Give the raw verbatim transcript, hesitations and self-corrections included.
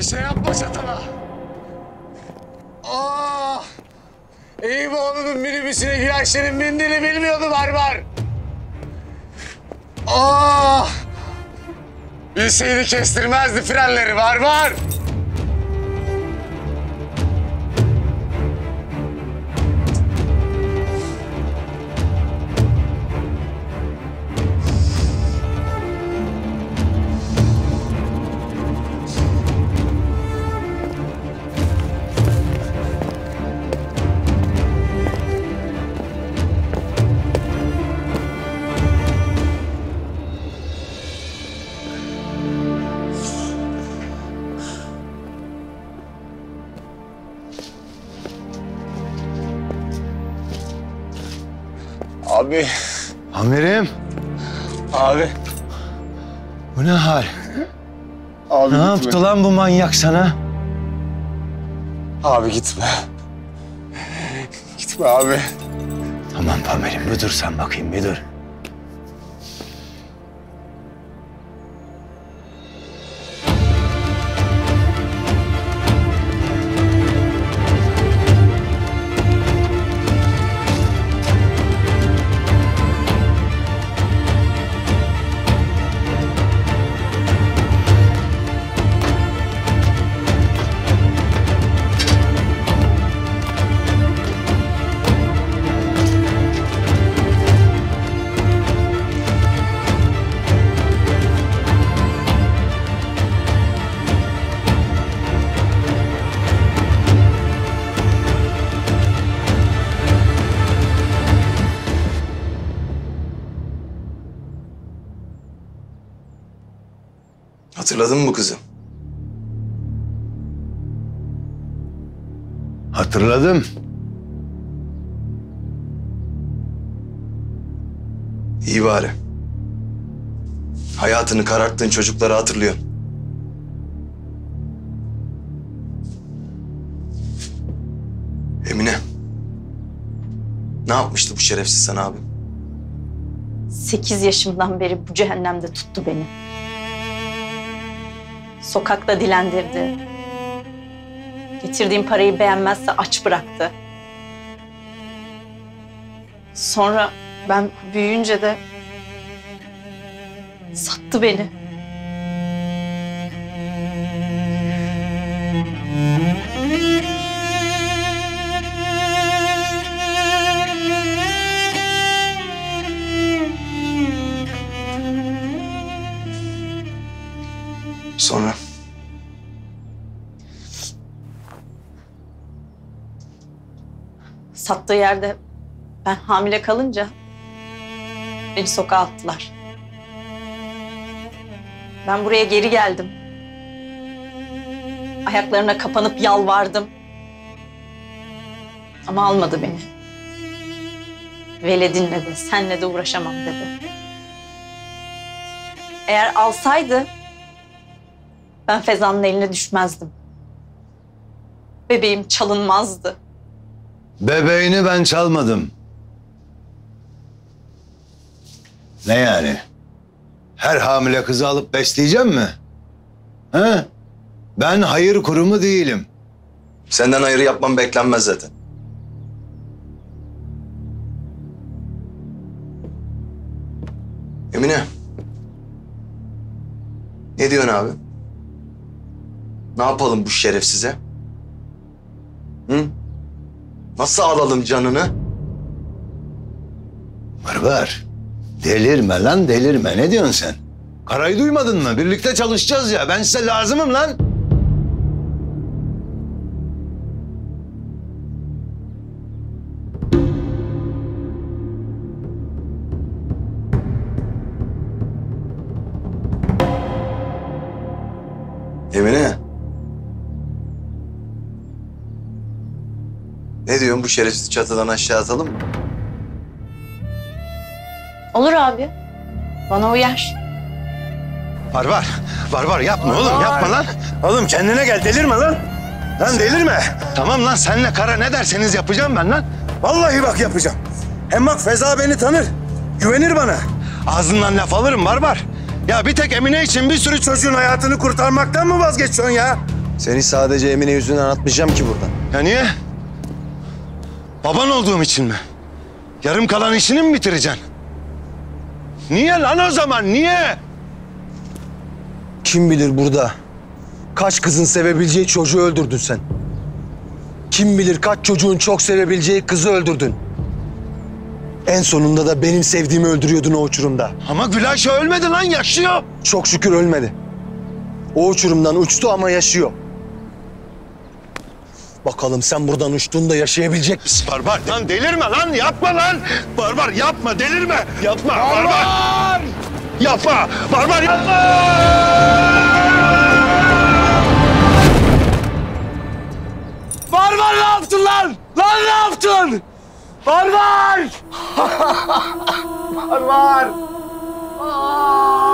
Bir şey yapma Çatal'a. Aa! Eyüboğlu'nun minibüsüne güneşlerin bindiğini bilmiyordu barbar. Aa! Bilseydi kestirmezdi frenleri barbar. Abi. Amirim. Abi. Bu ne hal? Abi ne gitme. yaptı lan bu manyak sana? Abi gitme. Gitme abi. Tamam amirim, bir dur sen bakayım, bir dur. Hatırladın mı bu kızı? Hatırladım. İyi bari. Hayatını kararttığın çocukları hatırlıyorsun. Emine. Ne yapmıştı bu şerefsiz sana abi? Sekiz yaşımdan beri bu cehennemde tuttu beni. Sokakta dilendirdi. Getirdiğim parayı beğenmezse aç bıraktı. Sonra ben büyüyünce de sattı beni. Sonra? Sattığı yerde ben hamile kalınca beni sokağa attılar. Ben buraya geri geldim. Ayaklarına kapanıp yalvardım. Ama almadı beni. Veledinle de, senle de uğraşamam dedi. Eğer alsaydı ben Feza'nın eline düşmezdim. Bebeğim çalınmazdı. Bebeğini ben çalmadım. Ne yani? Her hamile kızı alıp besleyeceğim mi? He? Ben hayır kurumu değilim. Senden hayır yapmam beklenmez zaten. Emine. Ne diyorsun abi? Ne yapalım bu şerefsize? Hı? Nasıl alalım canını? Barbar. Delirme lan, delirme. Ne diyorsun sen? Karayı duymadın mı? Birlikte çalışacağız ya. Ben size lazımım lan. Emine. Ne diyorsun, bu şerefsiz çatıdan aşağı atalım mı? Olur abi. Bana uyar. Var var. Var var. Yapma oğlum. Yapma lan. Oğlum kendine gel. Delirme lan. Lan delirme. Tamam lan, senle Kara ne derseniz yapacağım ben lan. Vallahi bak yapacağım. Hem bak Feza beni tanır. Güvenir bana. Ağzından laf alırım Barbar. Ya bir tek Emine için bir sürü Çocuğun hayatını kurtarmaktan mı vazgeçiyorsun ya? Seni sadece Emine yüzünden atmayacağım ki buradan. Ya niye? Baban olduğum için mi? Yarım kalan işini mi bitireceksin? Niye lan o zaman, niye? Kim bilir burada kaç kızın sevebileceği çocuğu öldürdün sen. Kim bilir kaç çocuğun çok sevebileceği kızı öldürdün. En sonunda da benim sevdiğimi öldürüyordun o uçurumda. Ama Gülayşe ölmedi lan, yaşıyor. Çok şükür ölmedi. O uçurumdan uçtu ama yaşıyor. Bakalım sen buradan uçtuğunda yaşayabilecek misin? Barbar, lan delirme lan, yapma lan. Barbar yapma, delirme. Yapma, Barbar. Yapma, Barbar yapma. Barbar ne yaptın lan? Lan ne yaptın? Barbar! Barbar! Aa!